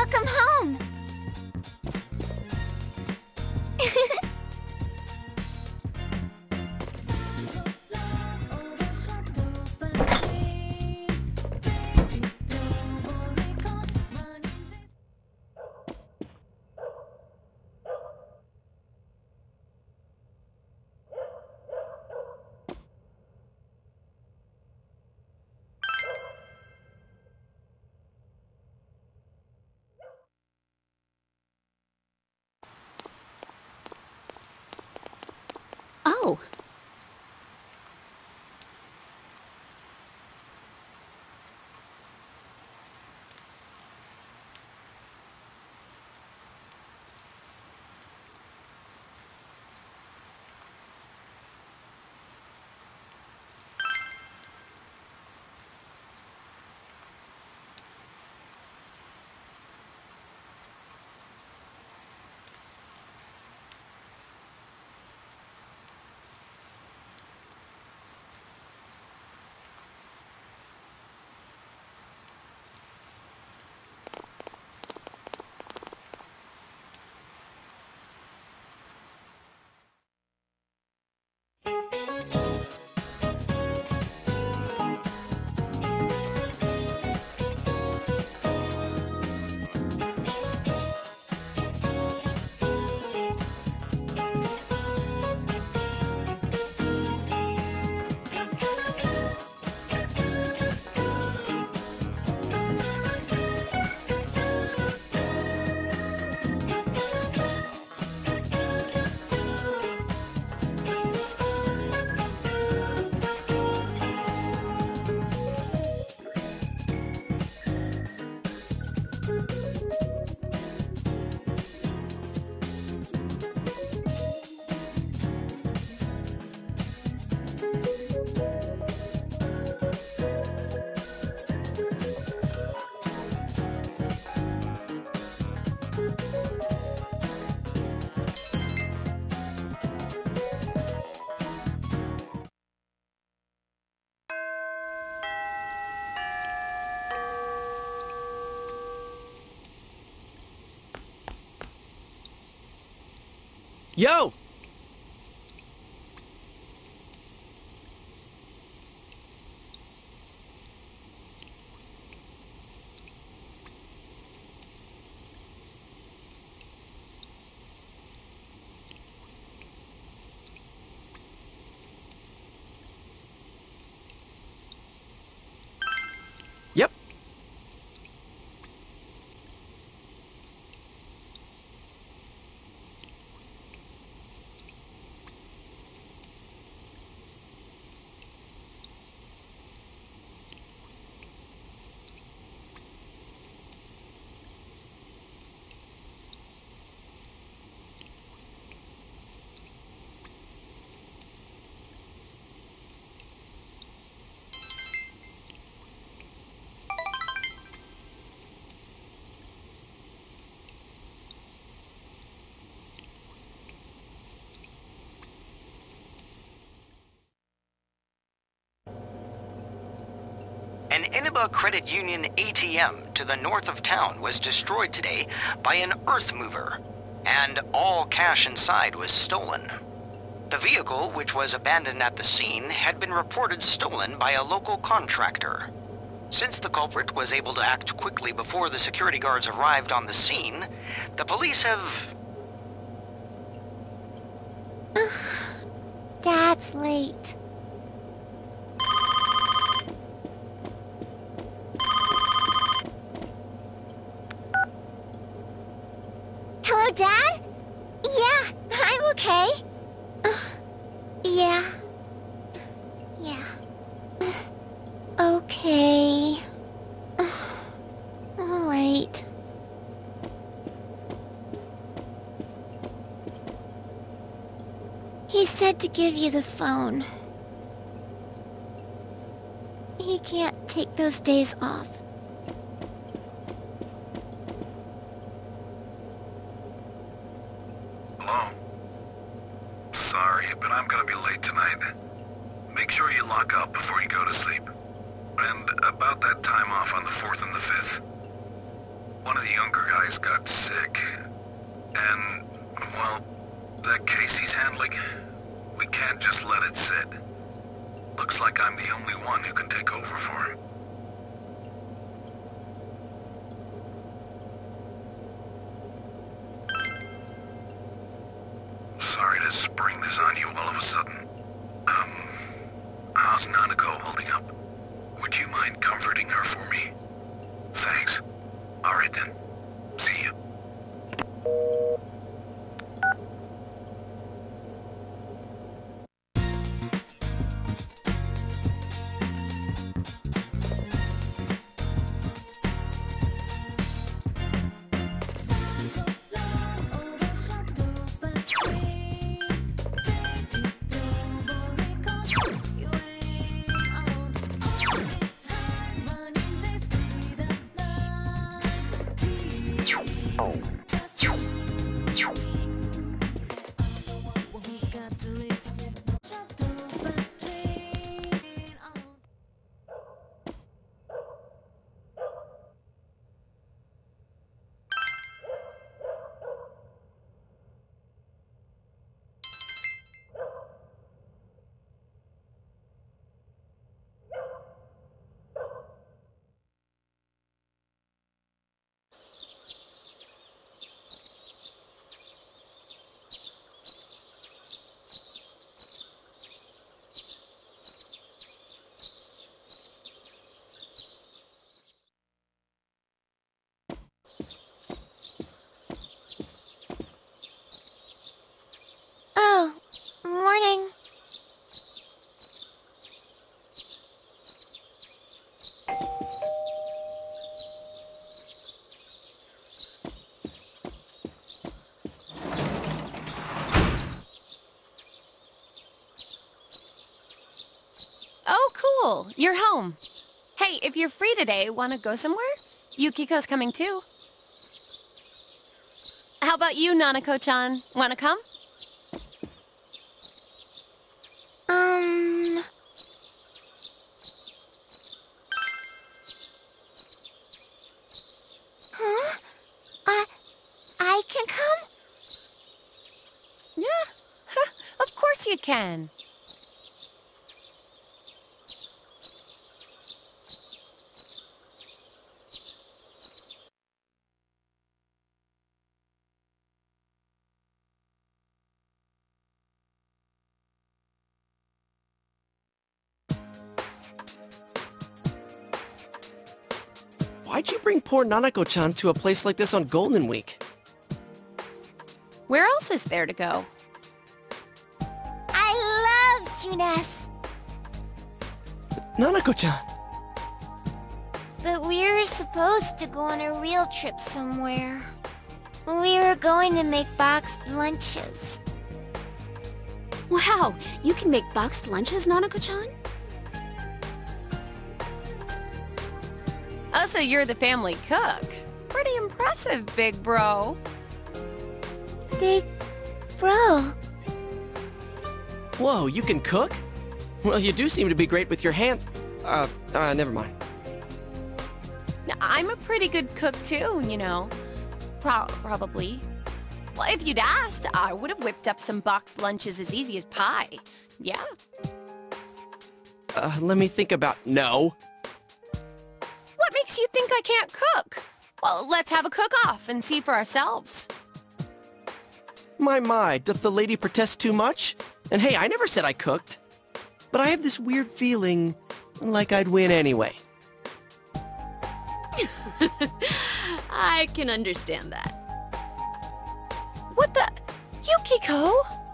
Welcome home! Oh. Yo! Yep. An Inaba Credit Union ATM to the north of town was destroyed today by an earth mover, and all cash inside was stolen. The vehicle, which was abandoned at the scene, had been reported stolen by a local contractor. Since the culprit was able to act quickly before the security guards arrived on the scene, the police have... Dad's late. Hello, Dad? Yeah, I'm okay. Yeah. Okay. All right. He said to give you the phone. He can't take those days off. Hello? Sorry, but I'm gonna be late tonight. Make sure you lock up before you go to sleep. And about that time off on the 4th and the 5th. One of the younger guys got sick. And, well, that case he's handling, we can't just let it sit. Looks like I'm the only one who can take over for him. Sorry to spring this on you all of a sudden. How's Nanako holding up? Would you mind comforting her for me? Thanks. All right then. See you. Oh, morning. Oh, cool. You're home. Hey, if you're free today, want to go somewhere? Yukiko's coming too. How about you, Nanako-chan? Want to come? Huh? I can come? Yeah, of course you can. Why'd you bring poor Nanako-chan to a place like this on Golden Week? Where else is there to go? I love Junes. Nanako-chan! But we were supposed to go on a real trip somewhere. We were going to make boxed lunches. Wow, you can make boxed lunches, Nanako-chan? Oh, so you're the family cook. Pretty impressive, big bro. Big bro. Whoa, you can cook? Well, you do seem to be great with your hands. Never mind. Now, I'm a pretty good cook too, you know. Probably. Well, if you'd asked, I would have whipped up some boxed lunches as easy as pie. Yeah. Let me think about... No. What makes you think I can't cook? Well, let's have a cook-off and see for ourselves. My, doth the lady protest too much? And hey, I never said I cooked. But I have this weird feeling like I'd win anyway. I can understand that. What the... Yukiko?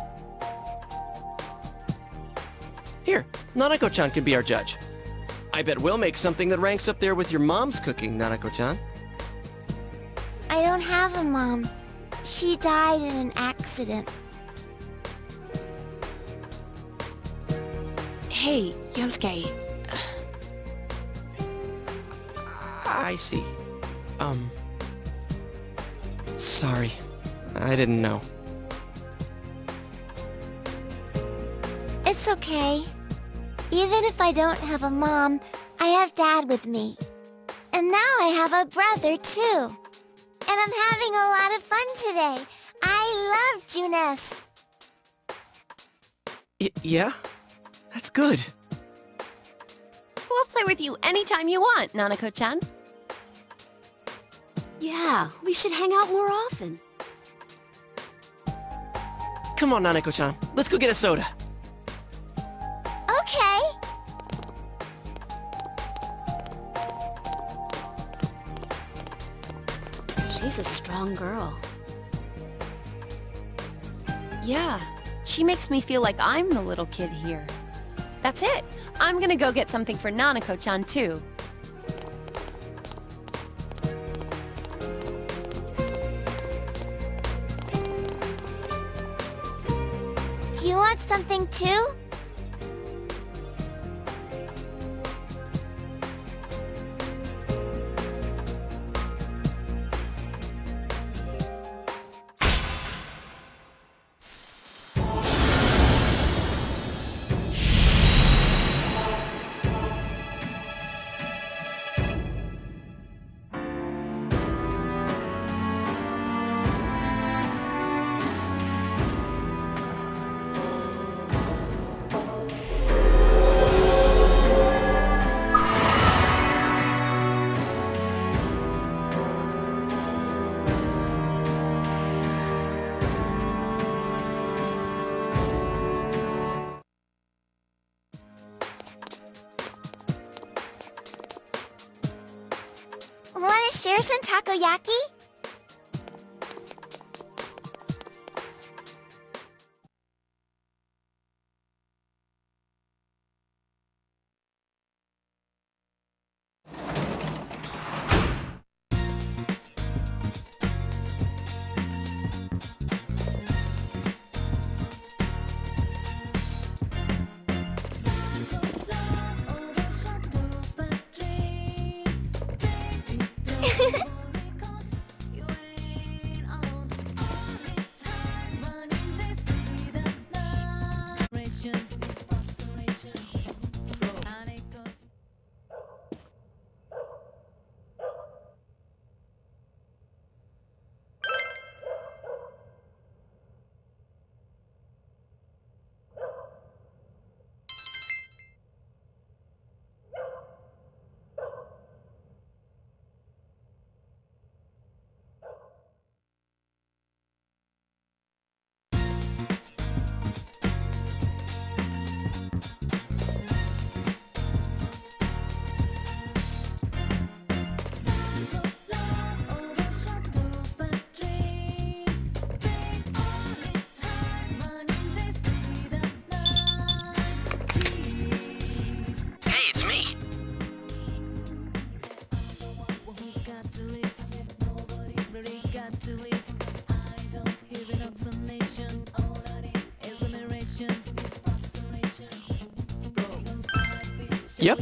Here, Nanako-chan can be our judge. I bet we'll make something that ranks up there with your mom's cooking, Nanako-chan. I don't have a mom. She died in an accident. Hey, Yosuke. I see. Sorry. I didn't know. It's okay. Even if I don't have a mom, I have Dad with me. And now I have a brother, too. And I'm having a lot of fun today. I love Junes. Yeah? That's good. We'll play with you anytime you want, Nanako-chan. Yeah, we should hang out more often. Come on, Nanako-chan. Let's go get a soda. Okay. She's a strong girl. Yeah, she makes me feel like I'm the little kid here. That's it. I'm gonna go get something for Nanako-chan, too. Do you want something too? Want to share some takoyaki? Yep.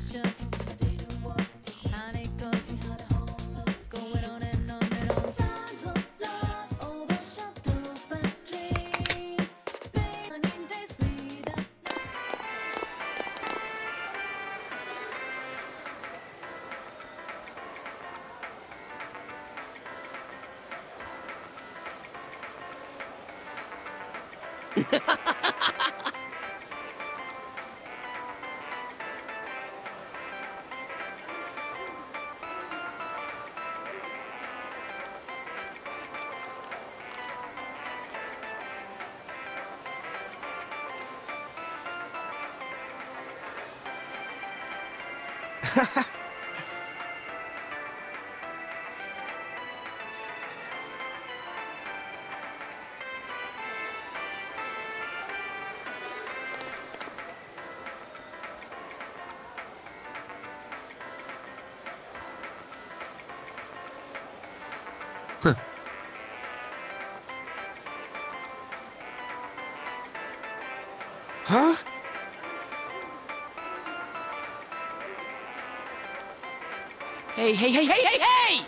Huh? Hey, hey, hey, hey, hey, hey!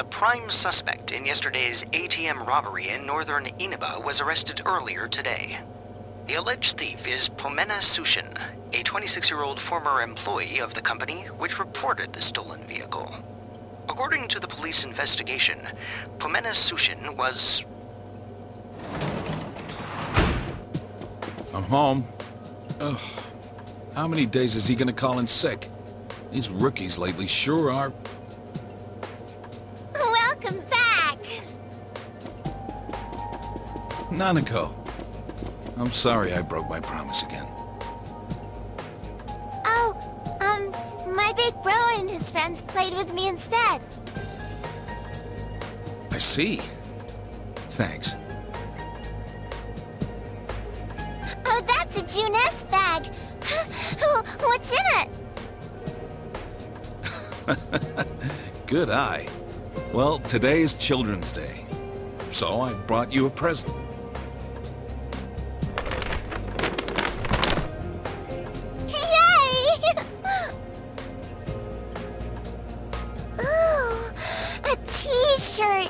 The prime suspect in yesterday's ATM robbery in northern Inaba was arrested earlier today. The alleged thief is Pomena Sushin, a 26-year-old former employee of the company which reported the stolen vehicle. According to the police investigation, Pomena Sushin was... I'm home. Ugh. How many days is he gonna call in sick? These rookies lately sure are... Welcome back! Nanako. I'm sorry I broke my promise again. Oh, my big bro and his friends played with me instead. I see. Thanks. Oh, that's a Juness bag. What's in it? Good eye. Well, today is Children's Day, so I brought you a present. Yay! Ooh, a t-shirt.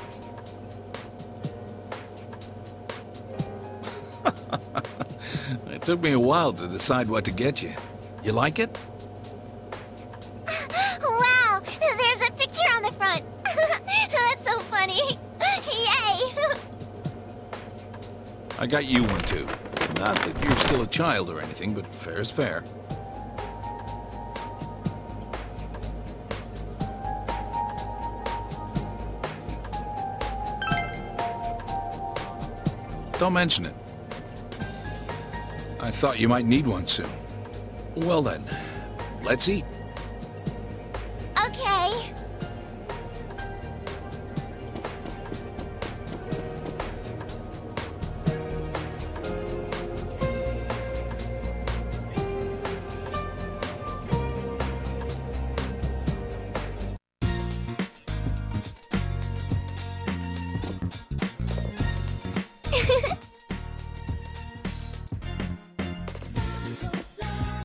It took me a while to decide what to get you. You like it? Wow, there's a picture on the front. That's so funny. Yay! I got you one too. Not that you're still a child or anything, but fair is fair. Don't mention it. I thought you might need one soon. Well then, let's eat.